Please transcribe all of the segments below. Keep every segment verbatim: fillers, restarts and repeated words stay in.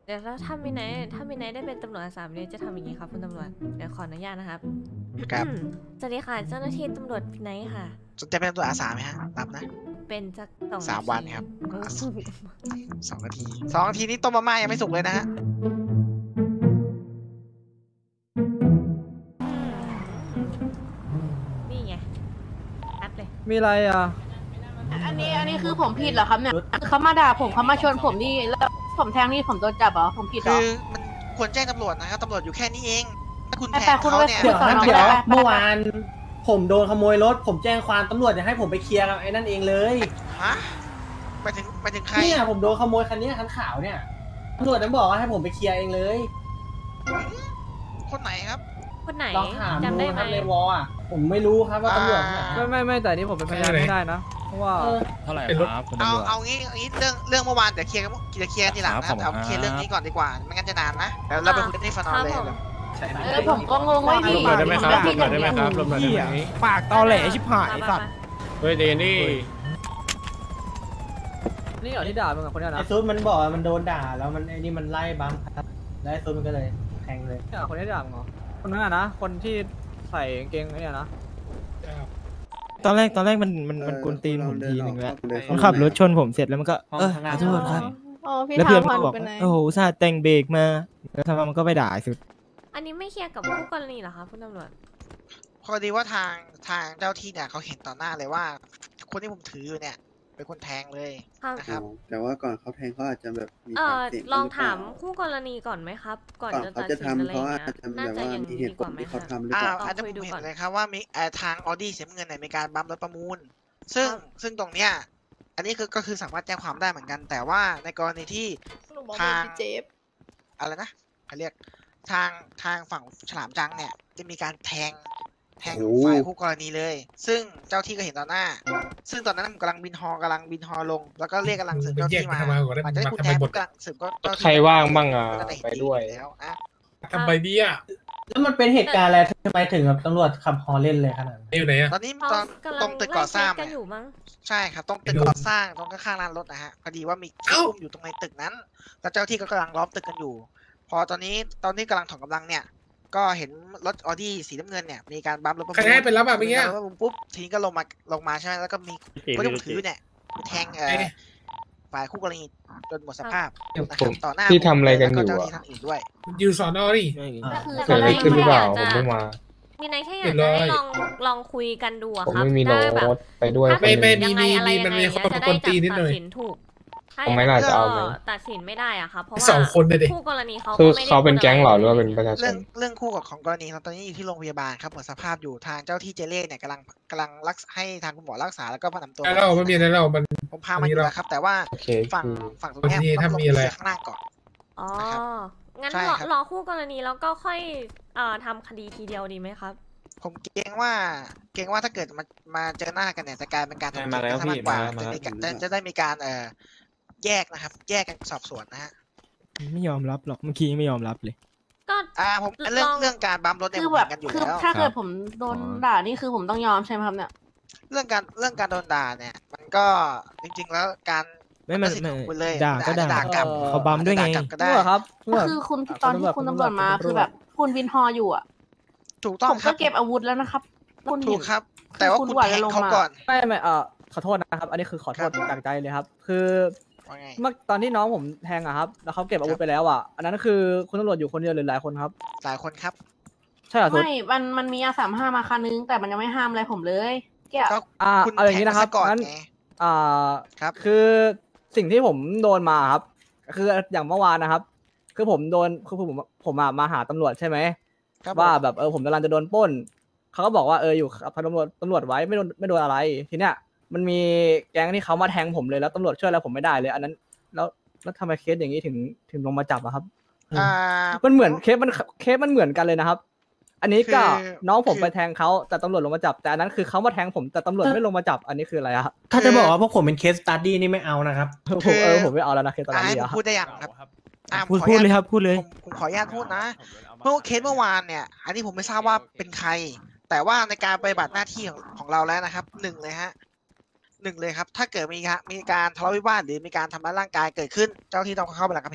เดี๋ยวถ้ามีไหนถ้ามีไหนได้เป็นตำรวจอาสาเนี่ยจะทำอย่างนี้ครับคุณตำรวจเดี๋ยวขออนุญาตนะครับครับสวัสดีค่ะเจ้าหน้าที่ตำรวจไหนค่ะสนใจเป็นตำรวจอาสาไหมฮะรับนะเป็นจักสองสามวันครับสองนาทีสองนาทีนี้ต้มมาม่ายังไม่สุกเลยนะฮะนี่ไงอัดเลยมีอะไรอ่ะอันนี้อันนี้คือผมผิดเหรอครับเนี่ยเขามาด่าผมเขามาชนผมนี่แล้วผมแทงนี่ผมโดนจับเหรอผมผิดเหรอคือมันควรแจ้งตำรวจนะครับตำรวจอยู่แค่นี้เองถ้าคุณแทงเขาเนี่ยเดี๋ยวครับเดี๋ยวเมื่อวานผมโดนขโมยรถผมแจ้งความตำรวจจะให้ผมไปเคลียร์กับไอ้นั่นเองเลยฮะไปถึงไปถึงใครเนี่ยผมโดนขโมยคันนี้คันขาวเนี่ยตำรวจนั้นบอกว่าให้ผมไปเคลียร์เองเลยคนไหนครับคนไหนลองถามดูครับในวอลอ่ะผมไม่รู้ครับว่าตำรวจไม่ไม่ไม่แต่นี่ผมเป็นพยานไม่ได้นะเพราะว่าเท่าไหร่ครับเอาเอางี้เอางี้เรื่องเรื่องเมื่อวานเดี๋ยวเคลียร์กันเดี๋ยวเคลียร์ทีหลังนะครับเอาเคลียร์เรื่องนี้ก่อนดีกว่าไม่งั้นจะนานนะเดี๋ยวเราไปคุยกันที่ฟนอเลยเออผมก็งงว่าพี่ได้ไหมครับลงมาได้ไหมครับลงมาได้ไหมปากตอแหลชิบหายสัตว์เฮ้ยเดนี่นี่เหรอที่ด่ามึงกับคนนี้นะไอ้ซูดมันบอกว่ามันโดนด่าแล้วมันไอ้นี่มันไล่บัมครับแล้วไอ้ซูดมันก็เลยแทงเลยเนี่ยคนนี้ด่ามึงเหรอคนนั้นนะคนที่ใส่กางเกงไอ้นี่นะตอนแรกตอนแรกมันมันมันกวนตีนผมทีหนึ่งแล้วมันขับรถชนผมเสร็จแล้วมันก็เออขอโทษครับแล้วเพื่อนมันบอกโอ้โหอุตส่าห์แต่งเบรกมาแล้วทำไมมันก็ไปด่าสุดอันนี้ไม่เคลียร์กับผู้กรณีเหรอคะคุณตำรวจพอดีว่าทางทางเจ้าที่เนี่ยเขาเห็นต่อหน้าเลยว่าคนที่ผมถืออยู่เนี่ยเป็นคนแทงเลยนะครับแต่ว่าก่อนเขาแทงเขาอาจจะแบบมีเออลองถามคู่กรณีก่อนไหมครับก่อนจะตัดสินอะไรเงี้ยน่าจะยังดีกว่าไหมคะอ่าอาจจะผมเห็นเลยครับว่ามีทางออดี้เสียเงินเนี่ยมีการบัมรถประมูลซึ่งซึ่งตรงเนี้ยอันนี้คือก็คือสามารถแจ้งความได้เหมือนกันแต่ว่าในกรณีที่ทางอะไรนะเขาเรียกทางทางฝั่งฉลามจังเนี่ยจะมีการแทงแทงฝ่ายคู่กรณีเลยซึ่งเจ้าที่ก็เห็นต่อหน้าซึ่งตอนนั้นผมกำลังบินฮอกำลังบินฮอลงแล้วก็เรียกกำลังสืบเจ้าที่มาหลังจากที่คุณแทงกำลังสืบก็ใครว่างบ้างอ่ะไปด้วยแล้วอ่ะทำไปดีอ่ะแล้วมันเป็นเหตุการณ์อะไรทำไมถึงแบบตำรวจขับฮอเล่นเลยขนาดนี้อยู่ไหนอ่ะตอนนี้ตอนตรงตึกก่อสร้างใช่ครับตรงตึกก่อสร้างตรงข้างๆร้านรถนะฮะพอดีว่ามีอุ้มอยู่ตรงในตึกนั้นแล้วเจ้าที่ก็กำลังล้อมตึกกันอยู่พอตอนนี้ตอนนี้กำลังถอนกำลังเนี่ยก็เห็นรถออดี้สีน้ำเงินเนี่ยมีการบัมรถใครให้เป็นรับแบบนี้ปุ๊บทีนี้ก็ลงมาลงมาใช่ไหมแล้วก็มีคนที่ถือเนี่ยแทงเอ่อฝ่ายคู่กรณีจนหมดสภาพต่อหน้าที่ทำอะไรกันอยู่อ่ะด้วยอยู่สอนอนี่เกิดอะไรขึ้นหรือเปล่าผมไม่มามีนายแค่อยากจะให้ลองลองคุยกันดูครับไม่มีโน้ตไปด้วยไม่ไม่มีมีมีมันมีคนกวนตีนิดหน่อยทำไมล่ะจะเอาไหมตัดสินไม่ได้อะครับเพราะว่าสองคนเลยคู่กรณีเขาคือเขาเป็นแก๊งหรอหรือว่าเป็นประชาชนเรื่องเรื่องคู่กับของกรณีตอนนี้อยู่ที่โรงพยาบาลครับหมดสภาพอยู่ทางเจ้าที่เจเล่เนี่ยกำลังกำลังรักให้ทางคุณหมอรักษาแล้วก็พานำตัวเราไม่มีอะไรเรามันผมพามาอยู่แล้วครับแต่ว่าฝั่งฝั่งตรงนี้ถ้ามีอะไรข้างหน้าก่อนอ๋องั้นรอคู่กรณีแล้วก็ค่อยเอ่อทำคดีทีเดียวดีไหมครับผมเกรงว่าเกรงว่าถ้าเกิดมามาเจอหน้ากันเนี่ยจะกลายเป็นการถกเถียงกันมากกว่าจะมีการจะได้มีการเอ่อแยกนะครับแยกกันสอบสวนนะฮะไม่ยอมรับหรอกเมื่อกี้ไม่ยอมรับเลยก็อ่าผมเรื่องเรื่องการบัมรถเนี่ยผมกันอยู่แล้วถ้าเกิดผมโดนด่านี่คือผมต้องยอมใช่ไหมครับเนี่ยเรื่องการเรื่องการโดนด่าเนี่ยมันก็จริงๆแล้วการไม่ไม่เลยด่าก็ด่ากลับเขาบัมด้วยไงก็ได้ครับก็คือคุณตอนที่คุณตำรวจมาคือแบบคุณวินฮออยู่อ่ะถูกต้องผมก็เก็บอาวุธแล้วนะครับถูกครับแต่ว่าคุณแทงเขาก่อนไม่ไม่เออขอโทษนะครับอันนี้คือขอโทษจากใจเลยครับคือเมื่อตอนที่น้องผมแทงอะครับแล้วเขาเก็บอาวุธไปแล้วอ่ะอันนั้นคือคุณตำรวจอยู่คนเดียวหรือหลายคนครับหลายคนครับใช่เหรอไม่มันมันมีอาสามห้ามาคันนึงแต่มันยังไม่ห้ามอะไรผมเลยแกอ่าเอาอย่างนี้นะครับงั้นอ่าครับคือสิ่งที่ผมโดนมาครับคืออย่างเมื่อวานนะครับคือผมโดนคือผมผมมาหาตำรวจใช่ไหมว่าแบบเออผมกำลังจะโดนปล้นเขาก็บอกว่าเอออยู่กับตำรวจตำรวจไว้ไม่โดนไม่โดนอะไรทีเนี้ยมันมีแก๊งที่เขามาแทงผมเลยแล้วตำรวจช่วยอะไรผมไม่ได้เลยอันนั้นแล้วแล้วทำไมเคสอย่างนี้ถึงถึงลงมาจับอะครับมันเหมือนเคสมันเคสมันเหมือนกันเลยนะครับอันนี้ก็น้องผมไปแทงเขาแต่ตำรวจลงมาจับแต่อันนั้นคือเขามาแทงผมแต่ตำรวจไม่ลงมาจับอันนี้คืออะไรอะถ้าจะบอกว่าพวกผมเป็นเคสสตัดดี้นี่ไม่เอานะครับผมเออผมไม่เอาแล้วนะเคสสตัดดี้อะพูดได้ยังครับพูดพูดเลยครับพูดเลยผมขออนุญาตพูดนะเมื่อเคสเมื่อวานเนี่ยอันนี้ผมไม่ทราบว่าเป็นใครแต่ว่าในการปฏิบัติหน้าที่ของของเราแล้วนะครับหนึ่งเลยฮะหนึ่งเลยครับถ้าเกิดมีมีการทะเลาะวิวาทหรือมีการทำร้ายร่างกายเกิดขึ้นเจ้าที่ต้องเข้าไประงับเหตุ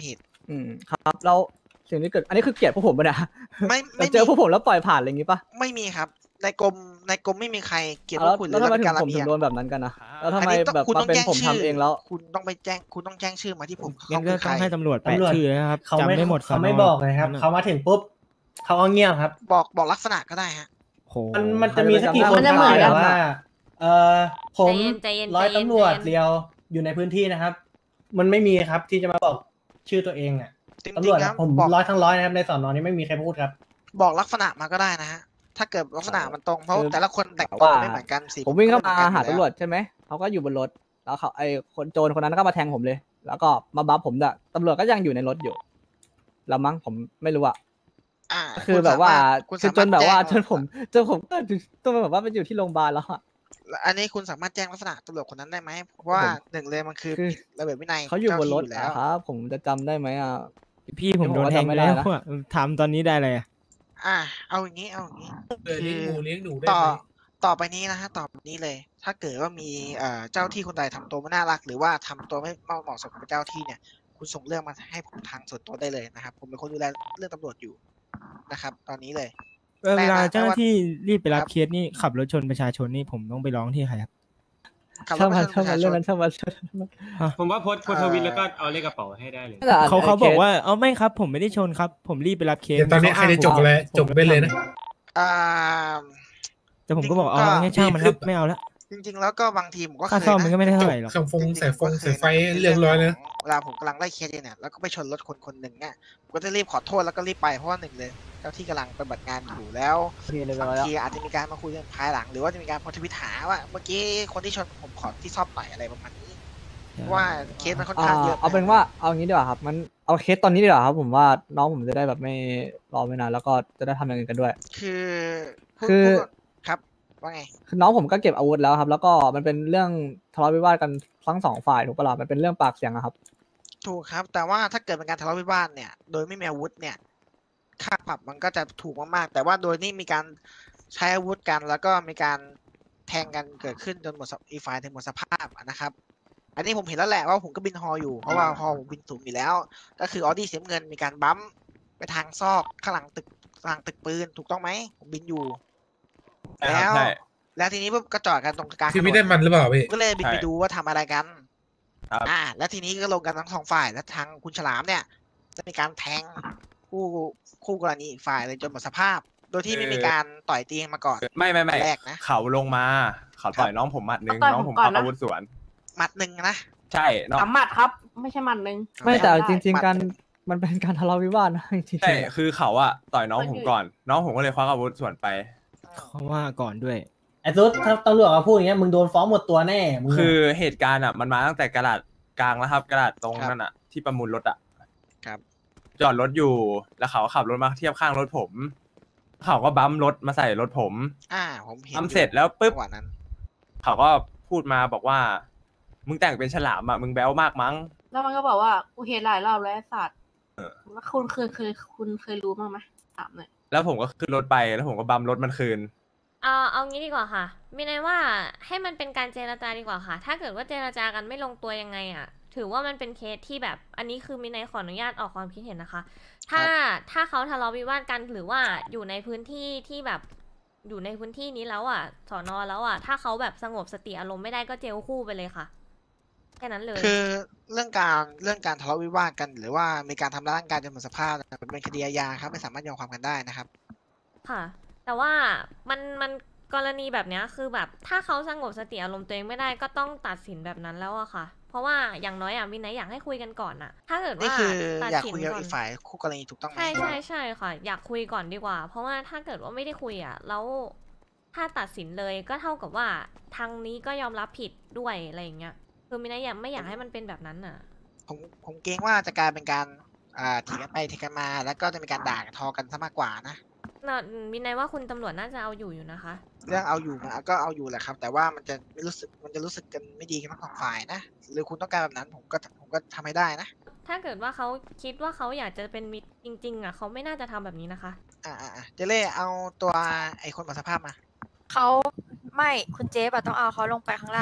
อืมครับแล้วสิ่งที่เกิดอันนี้คือเกลียดพวกผมปะเนี่ยไม่ไม่เจอมีพวกผมแล้วปล่อยผ่านอะไรอย่างงี้ปะไม่มีครับในกรมในกรมไม่มีใครเกลียดพแล้ว วกคุณหแล้รืวอทำไมเราเป็นถึงการผมระถึเบียงบโดนแบบนั้นกันนะแล้วทำอันไมนี้ต้องแบบคุณมาต้องเป็นแจ้งผมชื่อทำเองแล้วคุณต้องไปแจ้งคุณต้องแจ้งชื่อมาที่ผมงั้นก็เขาคือใคต้รองให้ตำรวจแปะตำรวจชื่อนะครับเขาจำไม่ไม่หมดเขาสนไม่บอกเลยครับนั่นน่ะเขามาถึงปุ๊บเขาก็เงียบครับบอกบอกลักษณะก็ได้ฮะโหมันมันจะมีสักกี่คนมันจะเหมือนคกัรันบว่าเอ่อผมใจเย็นใจเย็นร้อยใจเย็นตำรวจใจเย็นเดียวอยู่ในพื้นที่นะครับ มันไม่มีครับที่จะมาบอกชื่อตัวเองอ่ะจริงตำรวจๆคอะรับผมบอกร้อยทั้งร้อยนะครับในสอนอนี้ไม่มีใครพูดครับบอกลักษณะมาก็ได้นะฮะถ้าเกิดลักษณะมันตรงเพราะคือแต่ละคนแต่งแบบตัวว่าไม่เหมือนกันสีผมวิ่งเข้ามาก็ไอนหากันอยู่ตำรวจใช่ไหมเขาก็อยู่บนรถแล้วเขาไอ้คนโจรคนนั้นก็มาแทงผมเลย แล้วก็มาบัฟผมด้วยตำรวจก็ยังอยู่ในรถอยู่แล้วมั้งผมไม่รู้อะอ่าคือแบบว่าคุณคือสมรถจนแบบว่าจคุณนผมจนผมก็ต้องแบบว่าไปอยู่ที่โรงพยาบาลแล้วอะอันนี้คุณสามารถแจ้งลักษณะตำรวจคนนั้นได้ไหมเพราะว่าผมหนึ่งเลยมันคือคือผิดระเบียบวินัยเขาอยู่บนรถเจ้าที่อยู่แล้วครับผมจะจำได้ไหมอะพี่ผมโดนแทงผมไปว่าจำไม่ได้แล้วนะอะถามตอนนี้ได้เลยอะอ่า เอาอย่างนี้เอาอย่างนี้เออเลี้ยงหมูเลี้ยงหนูได้ต่อไหมต่อไปนี้นะฮะต่อไปนี้เลย ถ้าเกิดว่ามีเอ่อเจ้าที่คนใดทำตัวไม่น่ารัก หรือว่าทำตัวไม่เหมาะสมกับเจ้าที่เนี่ย คุณส่งเรื่องมาให้ผมทางส่วนตัวได้เลยนะครับ ผมเป็นคนดูแลเรื่องตำรวจอยู่นะครับ ตอนนี้เลยเวลาเจ้าหน้าที่รีบไปรับครับเคสนี่ขับรถชนประชาชนนี่ผมต้องไปร้องที่ใครครับขับรช่าถงไปมันชนปช่างระมันชาชเรื่องนนั้นช่างมันผมว่าโพสต์โพสต์ทวิตแล้วก็เอาเลขกระเป๋าให้ได้เลยเขาเขาบอกว่าเอาไม่ครับ ผมไม่ได้ชนครับ ผมรีบไปรับเคสเดี๋ยวตอนนี้ใครจะจบเลยจบไปเลยนะอ่าแต่ผมก็บอกจริงๆเอาก็งั้นช่างมันครับไม่เอาละจริง ๆ แล้วก็บางทีผมก็เคค่าย ซ่อมมันก็นะไม่ได้จเท่าบไหร่หรอกคำฟงจริงๆสายฟงผมก็เคสายไฟนะเรียบร้อยนะเวลาผมกำลังไล่เคสเนี่ยแล้วก็ไปชนรถคนคนหนึ่งเนี่ยผมก็จะรีบขอโทษแล้วก็รีบไปเพราะว่าหนึ่งเลยเจ้าที่กำลังปฏิบัติงานอยู่แล้วพี่เลยไปบางแล้วทีอาจจะมีการมาคุยกันภายหลัง หรือว่าจะมีการโพสต์ทวิตหาว่าเมื่อกี้คนที่ชนผมขอที่ซ่อมหน่อยอะไรประมาณนี้เพราะว่าเคสมันค่อนอ่าข้างเยอะเอาเป็นว่าเอางี้ดีกว่าครับมันเอาเคสตอนนี้ดีกว่าครับ ผมว่าน้องผมจะได้แบบไม่รอไม่นานแล้วก็จะได้ทำอย่างอื่นกันด้วยคือพูดคือพูดก่อนครับว่าไงคือน้องผมก็เก็บอาวุธแล้วครับ แล้วก็มันเป็นเรื่องทะเลาะวิวาทกันทั้งสองฝ่ายถูกปะล่ะมันเป็นเรื่องปากเสียงอะครับถูกครับ แต่ว่าถ้าเกิดเป็นการทะเลาะวิวาทเนี่ย โดยไม่มีอาวุธเนี่ยค่าปรับมันก็จะถูกมากๆแต่ว่าโดยนี่มีการใช้อาวุธกัน แล้วก็มีการแทงกันเกิดขึ้นจนหมดสภอีกฝ่ายถึงหมดสภาพอะนะครับ อันนี้ผมเห็นแล้วแหละว่าผมก็บินฮออยู่เพราะว่าฮอผมบินสูงอยู่แล้ว ก็คือออดี้เสียเงินมีการบัมป์ไปทางซอกข้างหลังตึกข้างหลังตึกปืนถูกต้องไหมผมบินอยู่ แล้ว แล้วทีนี้ปุ๊บก็จอดกันตรงกลางที่ไม่ได้มันหรือเปล่าพี่ก็เลยบินไปดูว่าทำอะไรกันครับอ่า แล้วทีนี้ก็ลงกันทั้งสองฝ่ายแล้วทางคุณฉลามเนี่ย จะมีการแทงคู่คู่กรณีอีกฝ่ายเลยจนหมดสภาพ โดยที่ไม่มีการต่อยตีกันมาก่อนไม่ไม่ไม่แรกนะเขาลงมา เขาต่อยน้องผมหมัดหนึ่งต่อยน้องผผมมก่อนเอานะอาวุธสวนหมัดหนึ่งนะใช่น้องสามหมัดครับ ไม่ใช่หมัดหนึ่งไม่แต่ได้จริงหมัดๆการมันเป็นการทะเลาะวิวาทนะจริงๆใช่คือเขาอะต่อยน้องผมก่อน น้องผมก็เลยควักอาวุธสวนไปเขาว่าก่อนด้วยไอ้ซุดถ้าตำรวจมาพูดอย่างเงี้ยมึงโดนฟ้องหมดตัวแน่มึงะคือเหตุการณ์อะมันมาตั้งแต่กระดาษกลางแล้วครับ กระดาษตรงนั่นอะที่ประมูลรถอะครับจอดรถอยู่แล้วเขาก็ขับรถมาเทียบข้างรถผม เขาก็บัมป์รถมาใส่รถผมอ่า ผมเห็นทำเสร็จแล้วปุ๊บจังหวะนั้นเขาก็พูดมาบอกว่า มึงแต่งเป็นฉลามอะมึงแบ๊วมากมั้งแล้วมันก็บอกว่ากูเห็นหลายรอบแล้วไอ้สัตว์เออแล้วคุณเคยเคยคุณเคยรู้มั้างไหมถามหน่อยแล้วผมก็ขึ้นรถไปแล้วผมก็บัมป์รถมันคืนเอาเอางี้ดีกว่าค่ะมีนายว่าให้มันเป็นการเจรจาดีกว่าค่ะ ถ้าเกิดว่าเจรจากันไม่ลงตัวยังไงอ่ะ ถือว่ามันเป็นเคสที่แบบอันนี้คือมีนายขออนุญาตออกความคิดเห็นนะคะ ถ้าถ้าเขาทะเลาะวิวาทกันหรือว่าอยู่ในพื้นที่ที่แบบอยู่ในพื้นที่นี้แล้วอ่ะสอนอแล้วอ่ะ ถ้าเขาแบบสงบสติอารมณ์ไม่ได้ก็เจลคู่ไปเลยค่ะแค่นั้นเลยคือเรื่องการเรื่องการทะเลาะวิวาทกัน หรือว่ามีการทำร้ายร่างกายจนหมดสภาพมันเป็นคดีอาญาครับไม่สามารถยอมความกันได้นะครับค่ะ แต่ว่ามันมันกรณีแบบเนี้ยคือแบบถ้าเขาสงบสติอารมณ์ตัวเองไม่ได้ก็ต้องตัดสินแบบนั้นแล้วอะค่ะ เพราะว่าอย่างน้อยอะวินัยอยากให้คุยกันก่อนอะถ้าเกิดนี่ว่าคือตัดอยากสินคุยกับก่อนอีกฝ่ายคู่กรณีถูกต้องไหมใช่ใช่ใช่ค่ะ อยากคุยก่อนดีกว่า เพราะว่าถ้าเกิดว่าไม่ได้คุยอะแล้วถ้าตัดสินเลยก็เท่ากับว่าทางนี้ก็ยอมรับผิดด้วยอะไรอย่างเงี้ยคือวินัยอยากไม่อยากให้มันเป็นแบบนั้นอะผมผมเกรงว่าจะกลายเป็นการอ่าถีกันไปถีกันมา แล้วก็จะมีการด่ากันทอกันซะมากกว่านะน่ะวินัยว่าคุณตำรวจน่าจะเอาอยู่อยู่นะคะเรื่องเอาอยู่มาก็เอาอยู่แหละครับ แต่ว่ามันจะไม่รู้สึกมันจะรู้สึกกันไม่ดีกันทั้งสองฝ่ายนะหรือคุณต้องการแบบนั้นผมก็ผมก็ทำให้ได้นะถ้าเกิดว่าเขาคิดว่าเขาอยากจะเป็นมิตรจริงๆอะเขาไม่น่าจะทำแบบนี้นะคะอ่าอ่าอ่าเจเล่เอาตัวไอ้คนหมดสภาพมาเขาไม่คุณเจฟอะต้องเอาเขาลงไปข้างล่าง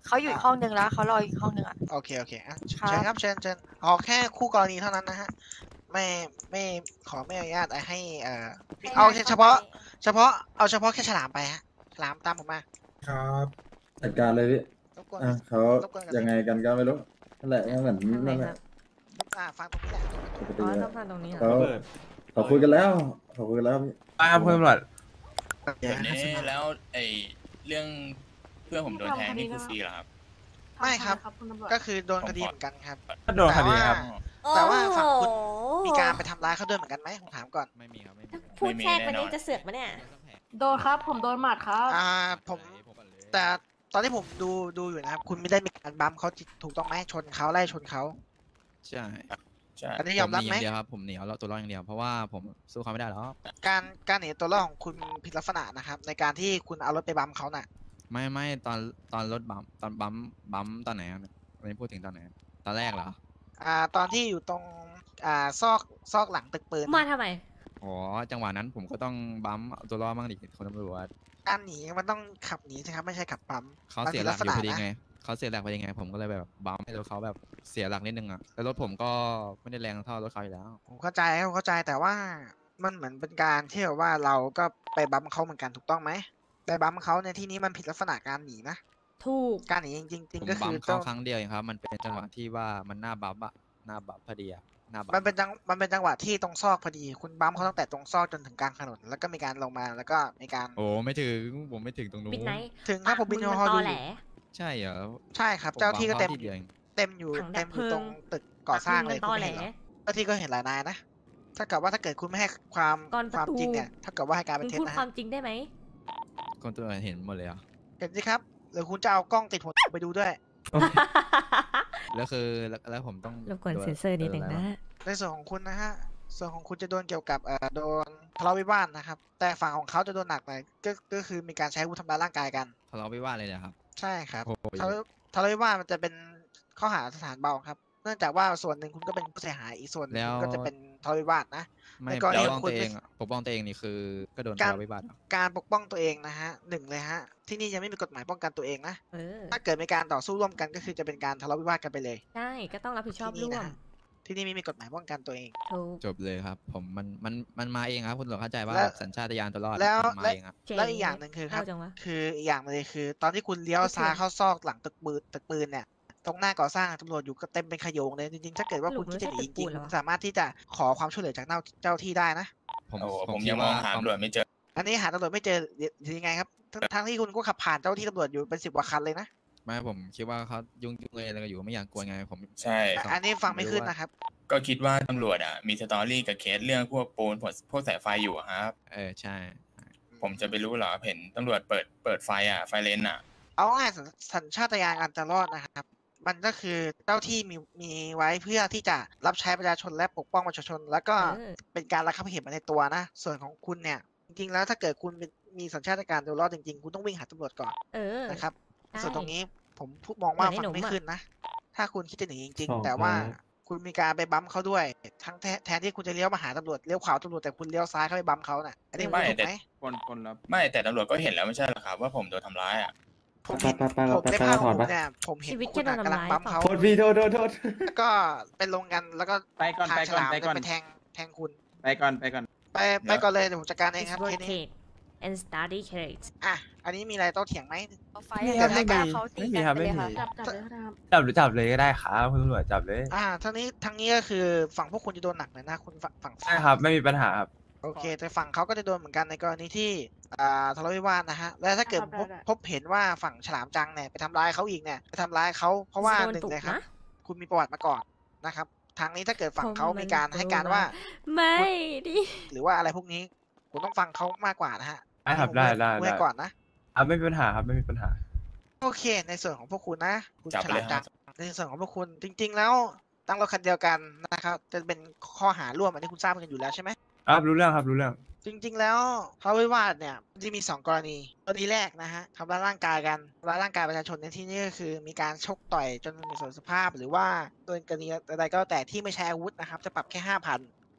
เขาอยู่อีกห้องนึงแล้วเขารออีกห้องนึงอ่ะโอเคโอเคอ่ะครับเชิญครับเชิญเชิญขอแค่คู่กรณีเท่านั้นนะฮะไม่ไม่ขอไม่อนุญาตให้เอ่อเอาเฉพาะ เฉพาะเอาเฉพาะแค่ฉลามไปฮะฉลามตามผมมาครับจัดการเลยพี่รบกวนอ่ะเขารบกวนกันยังไงกันก็ไม่รู้นั่นแหละก็เหมือนทางไหนนั่นแหครัละบอ่าฟังตรงนี้แหละปกอ๋ติอเลยต้องฟังตรงนี้เหรอเขาเขาคุยกันแล้วเขาคุยกันแล้วพี่ไปครับคุณตำรวจแบบนี้แล้วไอเรื่องเพื่อนผมโดนแทงนี่คือฟรีเหรอครับไม่ครับคุณตำรวจก็คือโดนคดีเหมือนกันครับก็โดนคดีครับแต่ว่าฝั่งคุณมีการไปทำร้ายเขาด้วยเหมือนกันไหมผมถามก่อนไม่มีครับไม่มีพูดแทรกวันนี้จะเสือกมาเนี่ยโดนครับ ผมโดนหมัดครับอ่าผมแต่ตอนที่ผมดูดูอยู่นะครับ คุณไม่ได้มีการบัมเขาถูกต้องไหมชนเขาไล่ชนเขาใช่ใช่อันนี้ยอมรับไหมเดียวครับผมหนีเอาตัวรอดอย่างเดียวเพราะว่าผมสู้เขาไม่ได้หรอกการการหนีตัวรอดของคุณผิดลักษณะนะครับ ในการที่คุณเอารถไปบัมเขาน่ะไม่ไม่ตอนตอนรถบัมตอนบัมบัมตอนไหนครับวันนี้พูดถึงตอนไหนตอนแรกเหรออ่าตอนที่อยู่ตรงอ่าซอกซอกหลังตึกปืนมาทำไมอ๋อจังหวะนั้นผมก็ต้องบัมเอาตัวรอดบ้างดิคนตำรวจการหนีมันต้องขับหนีใช่ครับไม่ใช่ขับปั๊มเขามันเสียผิดหลัลักกอษยู่ณะพอดีนะไงเขาเสียหลักพอดีไงผมก็เลยแบบบัมให้รถเขาแบบเสียหลักนิดนึงอ่ะแล้วรถผมก็ไม่ได้แรงเท่ารถเขาอยู่แล้วผมเข้าใจครับผมเข้าใจแต่ว่ามันเหมือนเป็นการที่แบบว่าเราก็ไปบัมเขาเหมือนกันถูกต้องไหมไปบัมเขาในที่นี้มันผิดลักษณะการหนีนะถูกการหนีจริงๆจริงผมก็บัคืมอเขาต้องครั้งเดียวเองครับมันเป็นจังหวะที่ว่ามันหน้าบัฟอะหน้าบัฟพอดีอะหน้าบัฟมันเป็นจังมันเป็นจังหวะที่ตรงซอกพอดี คุณบัมเขาตั้งแต่ตรงซอกจนถึงกลางถนนแล้วก็มีการลงมาแล้วก็มีการโอ้ไม่ถึงผมไม่ถึงตรงนู้นบิดไนท์ถึงถ้าผมบินปากฮอมึงดูมันตออแหลยู่ใช่เหรอใช่ครับผมเจ้าที่ก็บัเต็มมขาทีเดียวเองเต็มอยู่ถังดัเต็บมอเพลิยู่งตรงตึกก่อสร้างเลยปากมึงมันตอแหลผมเห็นเหรอเจ้าที่ก็เห็นหลายนายนะถ้าเกิดว่าถ้าเกิดคุณไม่ให้ความก่อนคประวามตูจริงเนี่ยถ้าเกิดว่าให้การเป็มึนงเท็จพูดนะควาฮะมจริงได้ไหมคนตัวเห็นหมดเลยเหรอ่ะเห็นสิครับหรือคุณจะเอากล้องติดหัวไปดูด้วยแล้วคือแล้วแล้วผมต้องรบกวนเซ็นเซอร์นิดหนึ่งนะในส่วนของคุณนะฮะ ส่วนของคุณจะโดนเกี่ยวกับเอ่อโดนทะเลาะวิวาทนะครับ แต่ฝั่งของเขาจะโดนหนักหน่อยก็ก็คือมีการใช้อาวุธทำร้ายร่างกายกันทะเลาะวิวาทเลยนะครับใช่ครับโอ้ยทะเลาะทะเลาะวิวาทมันจะเป็นข้อหาสถานเบาครับ เนื่องจากว่าส่วนหนึ่งคุณก็เป็นผู้เสียหายอีกส่วนหนึ่งคุณก็จะเป็นทะเลาะวิวาทนะไม่ในปกกรณีป้องคุณตัวเอไม่งอะปกป้องตัวเองนี่คือก็โดนการทะเลาะวิวาทเหรอการปกป้องตัวเองนะฮะหนึ่งเลยฮะ ที่นี่ยังไม่มีกฎหมายป้องกันตัวเองนะเออถ้าเกิดมีการต่อสู้ร่วมกันก็คือจะเป็นการทะเลาะวิวาทกันไปเลยใช่ ก็ต้องรับผิดชอบที่นี่ร่วนะมฮะ ที่นี่ไม่มีกฎหมายป้องกันตัวเองถูกจบเลยครับ ผมมันมันมันมาเองครับคุณตำรวจเข้าใจว่าแล้วสัญชาตญาณตัวรอดแล้วมันมาและเองอะเจ๊แล้วอีกอย่างหนึ่งคือครับเล่าจังวะคืออีกอย่างหนึงเลยคือ ตอนที่คุณเลี้ยวซ้ายเข้าซอกหลังตึกปืนตึกปืนเนี่ย ตรงหน้าก่อสร้างตำรวจอยู่ก็เต็มเป็นขโยงเลยจริงๆถ้าเกิดว่าคุณคิดจะหนีจริงๆคุณสามารถที่จะขอความช่วยเหลือจากเจ้าเจ้าที่ได้นะผมโอ้ ผมผมคิ ยัดงมว่าองหาความตำรวจไม่เจออันนี้หาตำรวจไม่เจอหรือยังไงครับทั้งทั้งที่คุณก็ขับผ่านเจ้าที่ตำรวจอยู่เป็นสิบกว่าคันเลยนะไม่ผมคิดว่าเขายุ่งยุ่งเลยอะไรกันอยู่ไม่อยากกวนไงผมใช่อันนี้ฟังไม่ขึ้นนะครับก็คิดว่าตำรวจอ่ะมีสตอรี่กับเคสเรื่องพวกปูนพวกสายไฟอยู่อะครับเออใช่ผมจะไปรู้เหรอเห็นตำรวจเปิดเปิดไฟอ่ะไฟเลนอ่ะเอาง่ายๆสัญสัญชาตญาณการจะรอดนะครับ มันก็คือเจ้าที่มีมีไว้เพื่อที่จะรับใช้ประชาชนและปกป้องประชาชน แล้วก็เออเป็นการระงับเหตุมาในตัวนะ ส่วนของคุณเนี่ย จริงๆแล้วถ้าเกิดคุณเป็นมีสัญชาตญาณจะรอดจริงๆ คุณต้องวิ่งหาตำรวจก่อนเออนะครับใช่ส่วนตรงนี้ผมพูดมองว่าเหมือนไอ้ฟังไม่หนุ่มอะขึ้นนะ ถ้าคุณคิดจะหนีจริงสองๆ แต่ว่าครับคุณมีการไปบัมป์เขาด้วย ทั้งแทแทนที่คุณจะเลี้ยวมาหาตำรวจเลี้ยวขวาตำรวจแต่คุณเลี้ยวซ้ายเข้าไปบัมป์เขาน่ะ อันนี้ไม่ถูกแต่ไหมคนคนรับไม่แต่ตำรวจก็เห็นแล้วไม่ใช่เหรอครับว่าผมโดนทำร้ายอ่ะผมเห็นไปไปไปผมไปในไปภาพถขออดงปะผมเนี่ยผมเห็นชีวิตคุณอะแค่โดนกำลังทำร้ายบัมป์เขาโทษพี่โทษโทษโทษแล้วก็เป็นลงกันแล้วก็ไปก่อนทางไปฉก่อนลามไปก่อนไปแทงแทงคุณไปก่อนไปก่อนไปไปก่อนเลยเดี๋ยวผมจัดการเอง It's ครับเคสนี้ rotate and study case อ่ะ อันนี้มีอะไรต้องเถียงไหมเอาไฟไม่ให้ครับกาไม่มีเขาตีไม่มีกันครับไปเลยไม่ค่ะมีจับจับเลยก็ได้ครับจับหรือจับเลยก็ได้ครับคุณตำรวจจับเลยอ่าทั้งนี้ทั้งนี้ก็คือฝั่งพวกคุณจะโดนหนักเลยนะคุณฝั่งฝั่งใช่ครับไม่มีปัญหาครับโอเค แต่ฝั่งเขาก็จะโดนเหมือนกันในกรณีที่อ่าทะเลาะวิวาทนะฮะ และถ้าเกิดครับพบได้ได้พบเห็นว่าฝั่งฉลามจังเนี่ยไปทำร้ายเขาอีกเนี่ยไปทำร้ายเขาเพราะว่าจะโดนหนึ่งตุกเลยครับนะคุณมีประวัติมาก่อนนะครับทางนี้ถ้าเกิดฝั่งเขาผมมันมีการให้การว่าไม่ดิหรือว่าอะไรพวกนี้คุณต้องฟังเขามากกว่านะฮะได้ครับผมได้ว้ได้ไว้ได้ก่อนนะอ่ะไม่มีปัญหาครับไม่มีปัญหาโอเค ในส่วนของพวกคุณนะ คุณจับฉไปเลลาย มจัครังบในส่วนของพวกคุณจริง ๆ แล้วตั้งรถคันเดียวกันนะครับ จะเป็นข้อหาร่วมอันนี้คุณทราบกันอยู่แล้วใช่ไหมครับรู้เรื่องครับรู้เรื่องจริง ๆ แล้วทะเลาะวิวาทเนี่ยจะมีสองกรณีกรณีแรกนะฮะทำร้ายร่างกายกันทำร้ายร่างกายประชาชนในที่นี้ก็คือ มีการชกต่อยจนมีส่วนสภาพ หรือว่าโดยกรณีใดๆก็แล้วแต่ที่ไม่ใช้อาวุธนะครับ จะปรับแค่ห้าพัน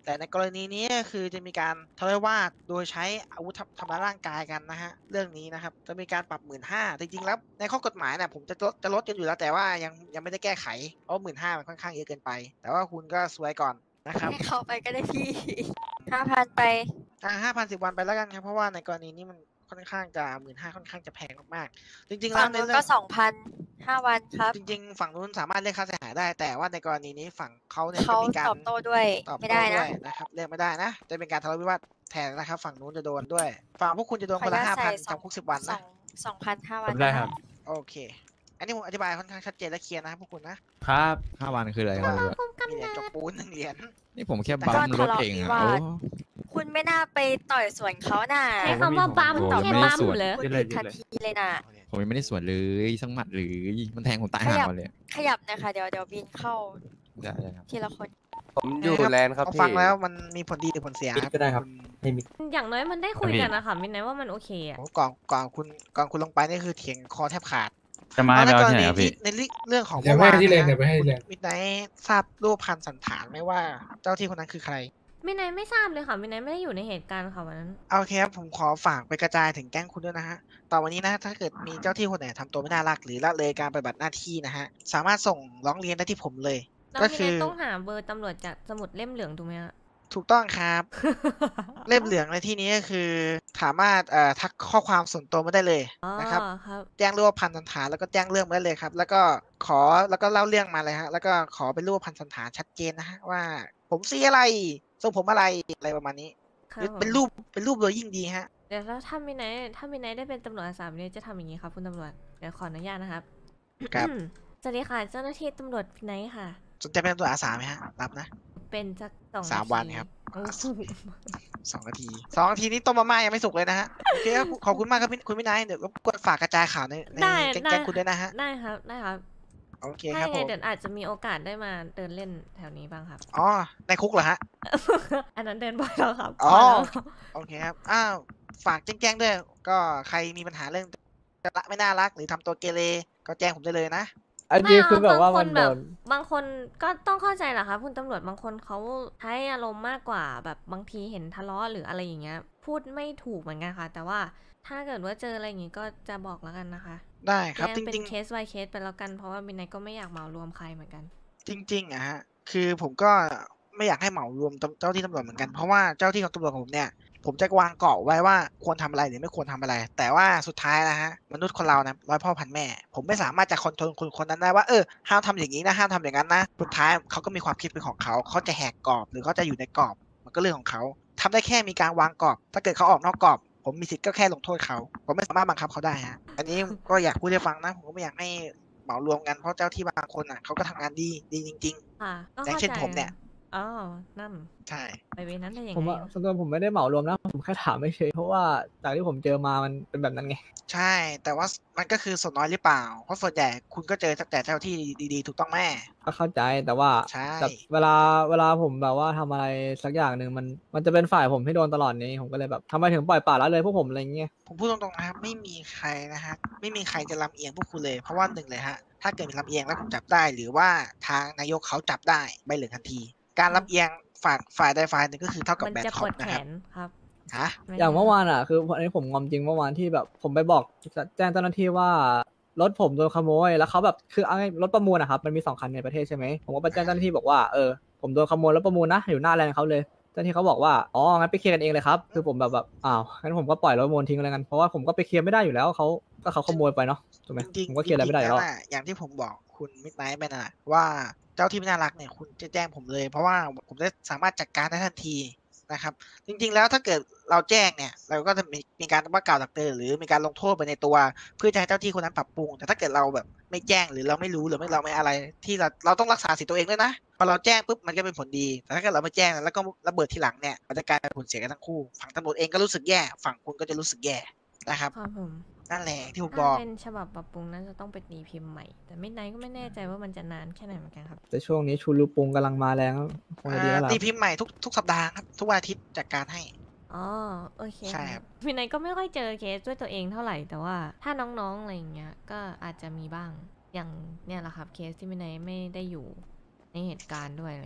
แต่ในกรณีนี้ก็คือจะมีการทะเลาะวิวาทโดยใช้อาวุธทำร้ายร่างกายกันนะฮะเรื่องนี้นะครับจะมีการปรับหมื่นห้าจริงๆแล้วในข้อกฎหมายเนี่ยผมจะลดจะลดกันอยู่แล้วแต่ว่ายังยังไม่ได้แก้ไขเพราะหมื่นห้ามันค่อนข้างเยอะเกินไปแต่ว่าคุณก็สวยก่อนนะครับให้เขาไปก็ได้พี่ ห้าพันไปอ่าห้าพันสิบวันไปแล้วกันครับเพราะว่าในกรณีนี้มันค่อนข้างจะหมื่นห้าค่อนข้างจะแพงมากๆจริงๆแล้ฝั่วงในนู้นเรื่ก็องสองพันห้าวันครับจริงๆฝั่งนู้นสามารถเรียกค่าเสียหายได้ แต่ว่าในกรณีนี้ฝั่งเขาเนี่ยเขาจะมีการตอบโต้ด้วยตอบไม่โต้ได้ด้นะวยนะครับเรียกไม่ได้นะจะเป็นการทะเลาะวิวาทแทนนะครับฝั่งนู้นจะโดนด้วยฝั่งพวกคุณจะโดนคนละขออนุญาห้าตใส่พันสองจำคุกสิบวันสอนะงสองพันห้าวันได้ครับโอเค อันนี้ผมอธิบายค่อนข้างชัดเจนและเคลียร์นะครับพวกคุณนะครับห้าวันคืออะไรครับมีเหรียญจกปูนหนึ่งเหรียญนี่ผมแค่บัมรถเองอ่ะโอ้คุณไม่น่าไปต่อยสวนเขาน่ะใช้คำว่าบัมโอ้แค่ไม่ได้บัมสวนเลยคุณผิดทันทีเลยน่ะผมยังไม่ได้สวนเลยสักหมัดหรือมันแทงผมตายขห่ายับก่อนเลยขยับหนะคะเดี๋ยวเดี๋ยวบินเข้าได้ได้ครับทีละคนผมอยู่แลนด์ครับพอพี่ฟังแล้วมันมีผลดีหรือผลเสียครับก็ได้ครับอย่างน้อยมันได้คุยกันนะคะมินไนว่ามันโอเคอะโอ้ก่อนก่อนคุณก่อนคุณลงไปนี่คือเถียงคอแทบขาดจะมาในแล้วกรที่ไหนณีครับที่พี่ในเรื่องของเดี๋ยวเมื่อวานให้ที่เลนนะเดี๋ยวไปให้ที่เลนมิดไนท์ทราบรูปพันสันฐานไหมว่าเจ้าที่คนนั้นคือใครมินไนไม่ทราบเลยค่ะมินไนไม่ได้อยู่ในเหตุการณ์ค่ะวันนั้นโอเคครับผมขอฝากไปกระจายถึงแก๊งคุณด้วยนะฮะต่อวันนี้นะถ้าเกิดมีเจ้าที่คนไหนทำตัวไม่น่ารักหรือละเลยการปฏิบัติหน้าที่นะฮะสามารถส่งร้องเรียนได้ที่ผมเลยแล้วก็มินคืไนอต้องหาเบอร์ตำรวจจากสมุดเล่มเหลืองถูกไหมฮะถูกต้องครับ เล่มเหลืองในที่นี้ก็คือสามารถเอ่อทักข้อความส่วนตัวมาได้เลยอ๋อนะครับครับแจ้งรูปพันสันฐานแล้วก็แจ้งเรื่องมาได้เลยครับ แล้วก็ขอแล้วก็เล่าเรื่องมาเลยฮะแล้วก็ขอเป็นรูปพันสันฐานชัดเจนนะฮะว่า ผมสีอะไรทรงผมอะไรอะไรประมาณนี้ครับผมเป็นรูปเป็นรูปเลยยิ่งดีฮะเดี๋ยวแล้วถ้ามินไนถ้ามินไนได้เป็นตำรวจอาสามินไนจะทำอย่างนี้ครับคุณตำรวจเดี๋ยวขออนุญาตนะครับครับสวัสดีค่ะเจ้าหน้าที่ตำรวจมินไนค่ะสนใจเป็นตำรวจอาสาไหมฮะรับนะเป็นสักสองสามทีวันครับโอ้โหสองนาทีสองนาทีนี้ต้มมาม่ายังไม่สุกเลยนะฮะโอเคครับขอบคุณมากครับพี่คุณวินัยเดี๋ยวรบกวนฝากกระจายข่าวในในได้แก๊งได้แก๊งคุณด้วยนะฮะได้ครับได้ครับโอเคถ้าครับยังผไงมเดี๋ยวอาจจะมีโอกาสได้มาเดินเล่นแถวนี้บ้างครับอ๋อในคุกเหรอฮะอันนั้นเดินบ่อยแล้วครับอ๋อพแล้วโอเคครับ อ้าว ฝากแจ้งๆด้วย ก็ใครมีปัญหาเรื่องละไม่น่ารักหรือทำตัวเกเร ก็แจ้งผมได้เลยนะอันนี้คือแบบว่าบางคมัน นแบโดบนบางคนก็ต้องเข้าใจแหละครับคุณตำรวจบางคนเขาใช้อารมณ์มากกว่าแบบบางทีเห็นทะเลาะหรืออะไรอย่างเงี้ย พูดไม่ถูกเหมือนกันค่ะ แต่ว่าถ้าเกิดว่าเจออะไรอย่างงี้ก็จะบอกแล้วกันนะคะได้ครับแจ้จงเป็นริงเคส by เคสไปแล้วกันเพราะว่ามินไนก็ไม่อยากเหมารวมใครเหมือนกันๆ จริงๆอะฮะ คือผมก็ไม่อยากให้เหมารวมเจ้าที่ตำรวจเหมือนกัน เพราะว่าเจ้าที่ของตำรวจของผมเนี่ย ผมจะวางกรอบไว้ว่าควรทำอะไรหรือไม่ควรทำอะไร แต่ว่าสุดท้ายนะฮะ มนุษย์คนเรานะร้อยพ่อพันแม่ ผมไม่สามารถจะคอนโทรลคนคนนั้นได้ว่าเออห้ามทำอย่างนี้นะห้ามทำอย่างนั้นนะ สุดท้ายเขาก็มีความคิดเป็นของเขา เขาจะแหกกรอบหรือเขาจะอยู่ในกรอบ มันก็เรื่องของเขาทำได้แค่มีการวางกรอบ ถ้าเกิดเขาออกนอกกรอบ ผมมีสิทธิ์ก็แค่ลงโทษเขา ผมไม่สามารถบังคับเขาได้ฮะ อันนี้ก็อยากพูดให้ฟังนะ ผมก็ไม่อยากให้เหมารวมกัน เพราะเจ้าที่บางคนอ่ะเขาก็ทำงานดีดีจริงค่ะก็ๆ อย่างเข้าเช่นใจผมเนี่ยอ๋อนั่นใช่ไปเวนั้นได้ยังผมไงอะส่วนตัวผมไม่ได้เหมารวมนะ ผมแค่ถามไม่เฉยเพราะว่าจากที่ผมเจอมามันเป็นแบบนั้นไงใช่ แต่ว่ามันก็คือส่วนน้อยหรือเปล่า เพราะส่วนใหญ่คุณก็เจอแต่เจ้าที่ดีๆ ถูกต้องไหมก็เข้าใจแต่ว่าใช่แบบเวลาเวลาผมแบบว่าทำอะไรสักอย่างหนึ่งมันมันจะเป็นฝ่ายผมที่โดนตลอดนี้ผมก็เลยแบบทำไมถึงปล่อยปละละเลยพวกผมอะไรเงี้ยผมพูดตรงๆนะครับไม่มีใครนะฮะไม่มีใครจะลำเอียงพวกคุณเลย เพราะว่าหนึ่งเลยฮะถ้าเกิดมีลำเอียงแล้วผมจับได้ หรือว่าทางนายกเขาจับได้ใบเหลืองทันที การลำเอียงฝ่ายฝ่ายใดฝ่ายหนึ่งก็คือเท่ากับมันแบนจะท็ปอวปดแขนะครับนครับฮะไม่อย่างได้เมื่อวานอ่ะคืออันนี้ผมงอมจริงเมื่อวานที่แบบผมไปบอกแจ้งเจ้าหน้าที่ว่ารถผมโดนขโมยแล้วเขาแบบคือเอาไงรถประมูลนะครับมันมีสองคันในประเทศใช่ไหมผมก็ไปแจ้งเจ้าหน้าที่บอกว่าเออผมโดนขโมยรถประมูลนะอยู่หน้าแลนด์เขาเลยเจ้าหน้าที่เขาบอกว่าอ๋องั้นไปเคลียร์กันเองเลยครับคือผมแบบแบบอ้าวงั้นผมก็ปล่อยรถประมูลทิ้งเลยกันเพราะว่าผมก็ไปเคลียร์ไม่ได้อยู่แล้วเขาก็เขาขโมยไปเนาะถูกไหมจริงผมๆก็เคลียร์อะไรไม่ได้อยู่แล้วจริงๆน่ะอย่างที่ผมบอกคุณมิดไนท์ไปน่ะว่าเจ้าที่ไม่น่ารักเนี่ยคุณจะแจ้งผมเลย เพราะว่าผมจะสามารถจัดการได้ทันทีนะครับ จริงๆแล้วถ้าเกิดเราแจ้งเนี่ยเราก็จะมีมีการว่ากล่าวตักเตือนหรือมีการลงโทษไปในตัว เพื่อจะให้เจ้าที่คนนั้นปรับปรุง แต่ถ้าเกิดเราแบบไม่แจ้งหรือเราไม่รู้หรือไม่เราไม่อะไร ที่เราเราต้องรักษาสิทธิตัวเองด้วยนะพอเราแจ้งปุ๊บมันก็เป็นผลดี แต่ถ้าเกิดเราไม่แจ้งแล้วก็ระเบิดทีหลังเนี่ยมันจะกลายเป็นผลเสียกันทั้งคู่ฝั่งตำรวจเองก็รู้สึกแย่ฝั่งคุณก็จะรู้สึกแย่นะครับครับผมนั่นแหละที่ผมบถ้าอกเป็นฉบับปรับปรุงนั้นจะต้องไปตีพิมพ์ใหม่ แต่ไม่ไนก็ไม่แน่ใจว่ามันจะนานแค่ไหนเหมือนกันครับแต่ช่วงนี้ชูรูปุงกำลังมาแรงคงจะดีแล้วล่ะตีพิมพ์ใหม่ทุกทุกสัปดาห์ครับทุกวันอาทิตย์จัดการให้อ๋อโอเคใช่ครับมินไนก็ไม่ค่อยเจอเคสด้วยตัวเองเท่าไหร่ แต่ว่าถ้าน้องๆอะไรอย่างเงี้ยก็อาจจะมีบ้างอย่างเนี่ยแหละครับเคสที่มินไนไม่ได้อยู่ในเหตุการณ์ด้วยอะไรเงี้ย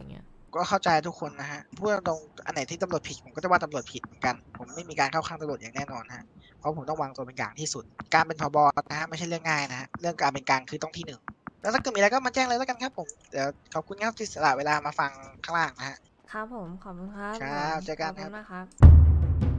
ก็เข้าใจทุกคนนะฮะพูดตรงๆอันไหนที่ตำรวจผิดผมก็จะว่าตำรวจผิดเหมือนกันผมไม่มีการเข้าข้างตำรวจอย่างแน่นอนฮะเพราะผมต้องวางตัวเป็นกลางที่สุดการเป็นผบนะฮะไม่ใช่เรื่องง่ายนะฮะเรื่องการเป็นกลางคือต้องที่หนึ่งแล้วถ้าเกิดมีอะไรก็มาแจ้งเลยแล้วกันครับผมเดี๋ยวขอบคุณครับที่สละเวลามาฟังข้างล่างนะฮะครับผมขอบคุณครับครับเจอกันขอบครัคุบณมากครับ